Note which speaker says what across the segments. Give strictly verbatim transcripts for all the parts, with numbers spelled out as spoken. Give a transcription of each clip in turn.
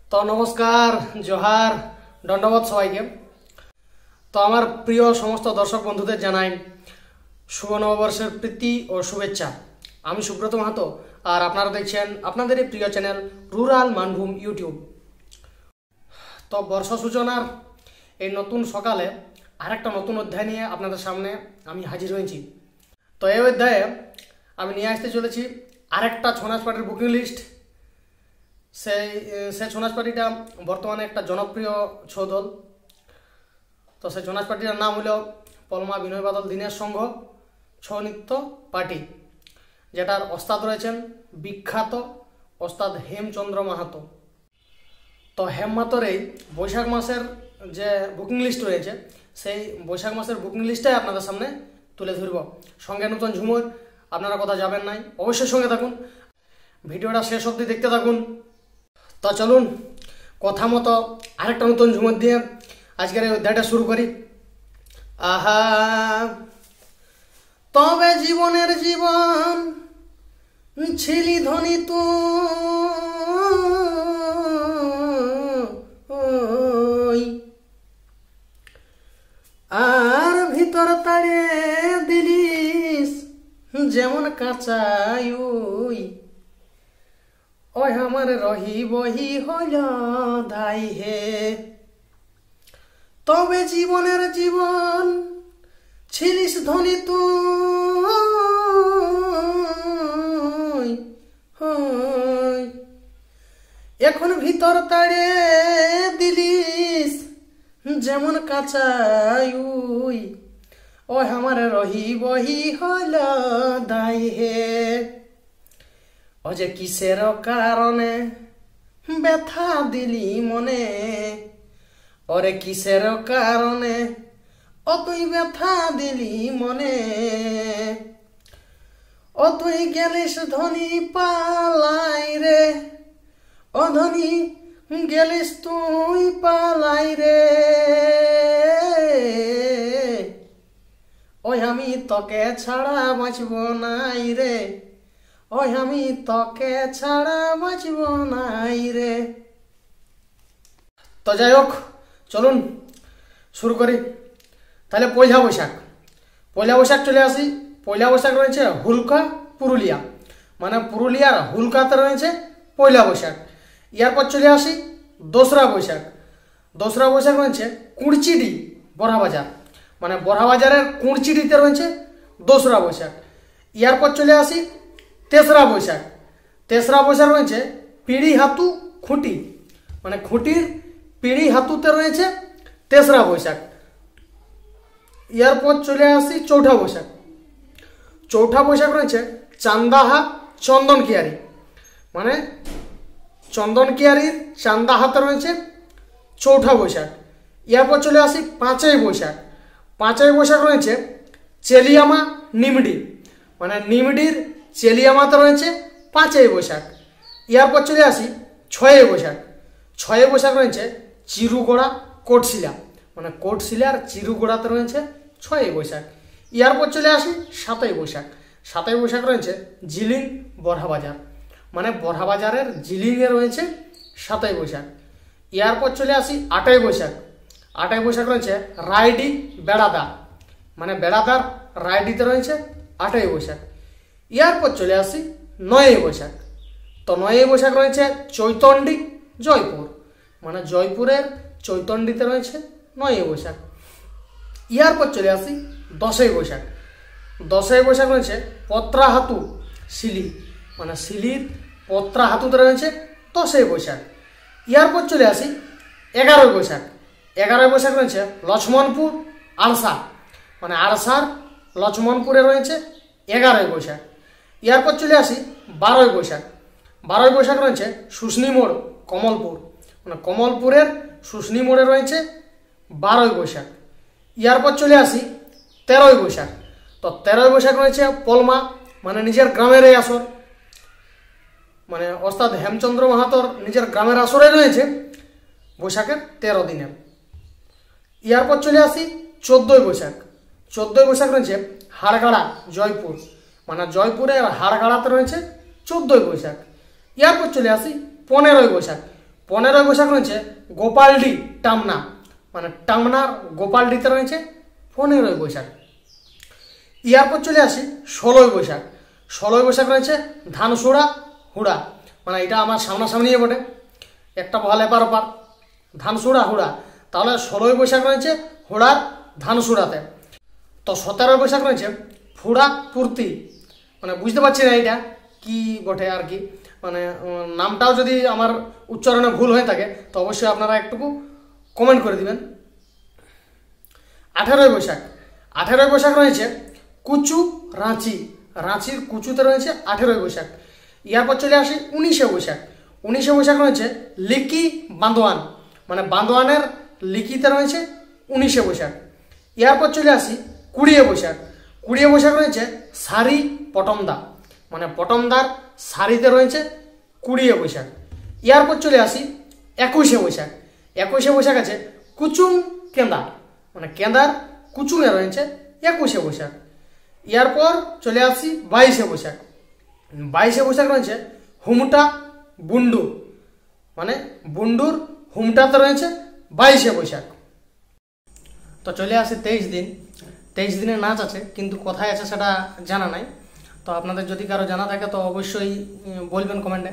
Speaker 1: তো নমস্কার, জোহার, দণ্ডবত সবাইকে। তো আমার প্রিয় সমস্ত দর্শক বন্ধুদের জানাই শুভ নববর্ষের প্রীতি ও শুভেচ্ছা। আমি সুব্রত মাহাতো, আর আপনারা দেখছেন আপনাদের এই প্রিয় চ্যানেল রুরাল মানভূম ইউটিউব। তো বর্ষ সূচনার এই নতুন সকালে আরেকটা নতুন অধ্যায় নিয়ে আপনাদের সামনে আমি হাজির হয়েছি। তো এই অধ্যায়ে আমি নিয়ে আসতে চলেছি আরেকটা ছৌ নাচ পার্টির বুকিং লিস্ট। সেই সে ছৌ নাচ পার্টিটা বর্তমানে একটা জনপ্রিয় ছৌ দল। তো সেই ছৌ নাচ পার্টিটার নাম হলো পলমা বিনয় বাদল দীনেশ সংঘ ছৌ নৃত্য পার্টি, যেটার ওস্তাদ রয়েছেন বিখ্যাত ওস্তাদ হেমচন্দ্র মাহাতো। তো হেম মাহাতোর এই বৈশাখ মাসের যে বুকিং লিস্ট রয়েছে, সেই বৈশাখ মাসের বুকিং লিস্টটাই আপনাদের সামনে তুলে ধরব। সঙ্গে নতুন ঝুমুর, আপনারা কথা যাবেন নাই, অবশ্যই সঙ্গে থাকুন, ভিডিওটা শেষ অবধি দেখতে থাকুন। তো চলুন কথা মতো আরেকটা নতুন ঝুমুর দিয়ে আজকের এই অধ্যায়টা শুরু করি। আহা তবে জীবনের জীবন ছিলি ধনী তুই, আর ভিতর তাড়ে দিলিস যেমন কাঁচাই ওই আমার রহি বহি হইল ধাই হে। তবে জীবনের জীবন ছিলিস ধনী তুই, এখন ভিতর তাড়ে দিলিস যেমন কাঁচাই ওই আমার রহি বহি হইল ধাই হে। ও যে কিসের কারণে ব্যথা দিলি মনে, ওরে কিসের কারণে ও তুই ব্যথা দিলি মনে, ও তুই গেলিস ধনী পালাই রে, ও ধনী গেলিস তুই পালাই রে, ওই আমি তোকে ছাড়া বাঁচব নাই রে, ওই আমি তোকে ছাড়া বাঁচব নাই রে। তো যাই হোক, চলুন শুরু করি। তাহলে পয়লা বৈশাখ, পয়লা বৈশাখ চলে আসি। পয়লা বৈশাখ রয়েছে হুলকা পুরুলিয়া, মানে পুরুলিয়ার হুলকাতে রয়েছে পয়লা বৈশাখ। এরপর চলে আসি দোসরা বৈশাখ। দোসরা বৈশাখ রয়েছে কুড়চিডি বড়াবাজার, মানে বড়াবাজারের কুড়চিডিতে রয়েছে দোসরা বৈশাখ। এরপর চলে আসি তেসরা বৈশাখ। তেসরা বৈশাখ রয়েছে পিড়ি হাতু খুঁটি, মানে খুঁটির পিড়ি হাতুতে রয়েছে তেসরা বৈশাখ। এরপর চলে আসি চৌঠা বৈশাখ। চৌঠা বৈশাখ রয়েছে চান্দাহা চন্দন কিয়ারি, মানে চন্দন কিয়ারির চান্দাহাতে রয়েছে চৌঠা বৈশাখ। এরপর চলে আসি পাঁচই বৈশাখ। পাঁচই বৈশাখ রয়েছে চেলিয়ামা নিমডি, মানে নিমডির চেলিয়ামাতে রয়েছে পাঁচই বৈশাখ। এরপর চলে আসি ছয়ই বৈশাখ। ছয়ই বৈশাখ রয়েছে চিরুগোড়া কোটশিলা, মানে কোটশিলার চিরুগোড়াতে রয়েছে ছয়ই বৈশাখ। এরপর চলে আসি সাতই বৈশাখ। সাতই বৈশাখ রয়েছে জিলিং বড়াবাজার, মানে বড়াবাজারের জিলিংয়ে রয়েছে সাতই বৈশাখ। এরপর চলে আসি আটই বৈশাখ। আটই বৈশাখ রয়েছে রায়ডি বেড়াদার, মানে বেড়াদার রায়ডিতে রয়েছে আটই বৈশাখ। এরপর চলে আসি নয়ই বৈশাখ। তো নয়ই বৈশাখ রয়েছে চৈতন্ডি জয়পুর, মানে জয়পুরের চৈতন্ডিতে রয়েছে নয়ই বৈশাখ। এরপর চলে আসি দশই বৈশাখ। দশই বৈশাখ রয়েছে পত্রাহাতু শিলি, মানে শিলির পত্রাহাতুতে রয়েছে দশই বৈশাখ। এরপর চলে আসি এগারোই বৈশাখ। এগারোই বৈশাখ রয়েছে লক্ষ্মণপুর আরসা, মানে আরসার লক্ষ্মণপুরে রয়েছে এগারোই বৈশাখ। এরপর চলে আসি বারোই বৈশাখ। বারোই বৈশাখ রয়েছে শুশনি মোড় কমলপুর, মানে কমলপুরের শুশনি মোড়ে রয়েছে বারোই বৈশাখ। এরপর চলে আসি তেরোই বৈশাখ। তো তেরোই বৈশাখ রয়েছে পলমা, মানে নিজের গ্রামের এই আসর, মানে ওস্তাদ হেমচন্দ্র মাহাতোর নিজের গ্রামের আসরে রয়েছে বৈশাখের তেরো দিনে। এরপর চলে আসি চোদ্দোই বৈশাখ। চোদ্দোই বৈশাখ রয়েছে হাড়গাড়া জয়পুর, মানে জয়পুরের হাড়গাড়াতে রয়েছে চোদ্দোই বৈশাখ। এরপর চলে আসি পনেরোই বৈশাখ। পনেরোই বৈশাখ রয়েছে গোপালডি টামনা, মানে টামনার গোপালডিতে রয়েছে পনেরোই বৈশাখ। ইয়ারপর চলে আসি ষোলোই বৈশাখ। ষোলোই বৈশাখ রয়েছে ধানসুড়া হুড়া, মানে এটা আমার সামনাসামনি বটে, একটা বহাল এপার ওপার, ধানসুড়া হুড়া। তাহলে ষোলোই বৈশাখ রয়েছে হুড়ার ধানসুড়াতে। তো সতেরোই বৈশাখ রয়েছে ফুড়া পূর্তি, মানে বুঝতে পারছি না এটা কি বটে আর কি, মানে নামটাও যদি আমার উচ্চারণে ভুল হয়ে থাকে তো অবশ্যই আপনারা একটুকু কমেন্ট করে দিবেন। আঠেরোই বৈশাখ। আঠেরোই বৈশাখ রয়েছে কুচু রাঁচি, রাঁচির কুচুতে রয়েছে আঠেরোই বৈশাখ। ইয়ারপর চলে আসি উনিশে বৈশাখ। উনিশে বৈশাখ রয়েছে লিকি বান্দোয়ান, মানে বান্দোয়ানের লিকিতে রয়েছে উনিশে বৈশাখ। ইয়ারপর চলে আসি কুড়িয়ে বৈশাখ। কুড়িয়ে বৈশাখ রয়েছে সারি পটমদা, মানে পটমদার সারিতে রয়েছে কুড়িয়ে বৈশাখ। ইয়ারপর চলে আসি একুশে বৈশাখ। একুশে বৈশাখ আছে কুচুং কেন্দা, মানে কেন্দার কুচুঙে রয়েছে একুশে বৈশাখ। ইয়ারপর চলে আসি বাইশে বৈশাখ। বাইশে বৈশাখ রয়েছে হুমটা বুন্ডু, মানে বুন্ডুর হুমটাতে রয়েছে বাইশে বৈশাখ। তো চলে আসি তেইশ দিন। তেইশ দিনের নাচ আছে, কিন্তু কোথায় আছে সেটা জানা নাই। তো আপনাদের যদি কারো জানা থাকে তো অবশ্যই বলবেন কমেন্টে।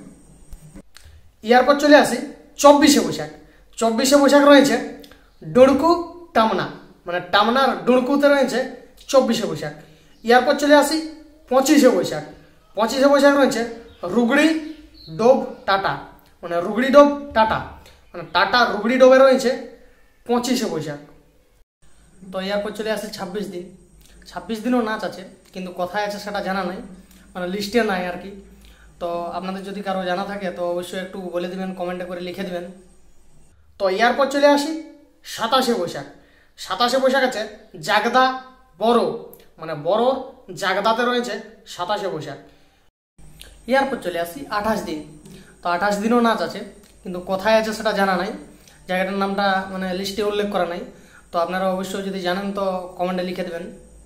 Speaker 1: ইয়ারপর চলে আসি চব্বিশে বৈশাখ। চব্বিশে বৈশাখ রয়েছে ডুড়কু টামনা, মানে টামনার ডুড়কুতে রয়েছে চব্বিশে বৈশাখ। ইয়ারপর চলে আসি পঁচিশে বৈশাখ। পঁচিশে বৈশাখ রয়েছে রুগড়ি ডোব টাটা, মানে রুগড়ি ডোব টাটা, মানে টাটা রুগড়ি ডোবে রয়েছে পঁচিশে বৈশাখ। তো ইয়ারপর চলে আসে ছাব্বিশ দিন। ছাব্বিশ দিনও নাচ আছে, কিন্তু কোথায় আছে সেটা জানা নাই, মানে লিস্টে নাই আর কি। তো আপনাদের যদি কারো জানা থাকে তো অবশ্যই একটু বলে দেবেন, কমেন্টে করে লিখে দেবেন। তো ইয়ারপর চলে আসি সাতাশে বৈশাখ। সাতাশে বৈশাখ আছে জাগদা বড়, মানে বড় জাগদাতে রয়েছে সাতাশে বৈশাখ। ইয়ারপর চলে আসি আঠাশ দিন। তো আঠাশ দিনও নাচ আছে, কিন্তু কোথায় আছে সেটা জানা নাই, জায়গাটার নামটা মানে লিস্টে উল্লেখ করা নাই। তো আপনারা অবশ্যই যদি জানেন তো কমেন্টে লিখে দেবেন।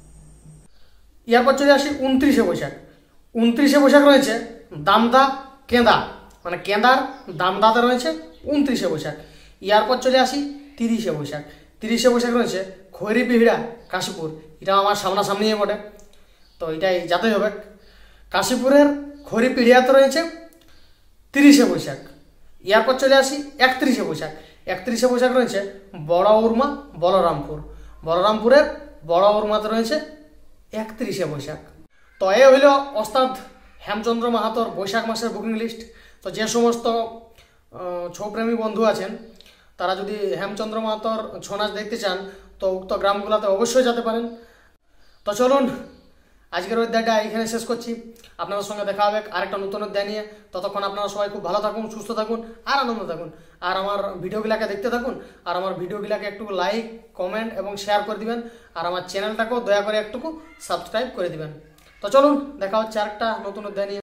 Speaker 1: ইয়ারপর চলে আসি উনত্রিশে বৈশাখ। উনত্রিশে বৈশাখ রয়েছে দামদা কেঁদা, মানে কেঁদার দামদাতে রয়েছে উনত্রিশে বৈশাখ। ইয়ারপর চলে আসি তিরিশে বৈশাখ। তিরিশে বৈশাখ রয়েছে খৈরি পিহিড়া কাশীপুর, এটা আমার সামনাসামনি বটে, তো এটাই যাতে হবে। কাশীপুরের খৈরি পিহিড়াতে রয়েছে তিরিশে বৈশাখ। ইয়ারপর চলে আসি একত্রিশে বৈশাখ। একত্রিশে বৈশাখ রয়েছে বড় উর্মা বলরামপুর, বলরামপুরের বড় উর্মাতে রয়েছে একত্রিশে বৈশাখ। তো এ হইল ওস্তাদ হেমচন্দ্র মাহাতোর বৈশাখ মাসের বুকিং লিস্ট। তো যে সমস্ত ছৌপ্রেমী বন্ধু আছেন তারা যদি হেমচন্দ্র মাহাতোর ছৌ নাচ দেখতে চান তো উক্ত গ্রামগুলোতে অবশ্যই যেতে পারেন। তো চলুন আজকের অধ্যায়টা এখানে শেষ করছি। আপনাদের সঙ্গে দেখা হবে আরেকটা নতুন অধ্যায় নিয়ে। ততক্ষণ আপনারা সবাই খুব ভালো থাকুন, সুস্থ থাকুন আর আনন্দ থাকুন। আর আমার ভিডিওগুলোকে দেখতে থাকুন, আর আমার ভিডিওগুলোকে একটু লাইক, কমেন্ট এবং শেয়ার করে দিবেন। আর আমার চ্যানেলটাকেও দয়া করে একটুকু সাবস্ক্রাইব করে দিবেন। তো চলুন দেখা হচ্ছে আরেকটা নতুন অধ্যায় নিয়ে।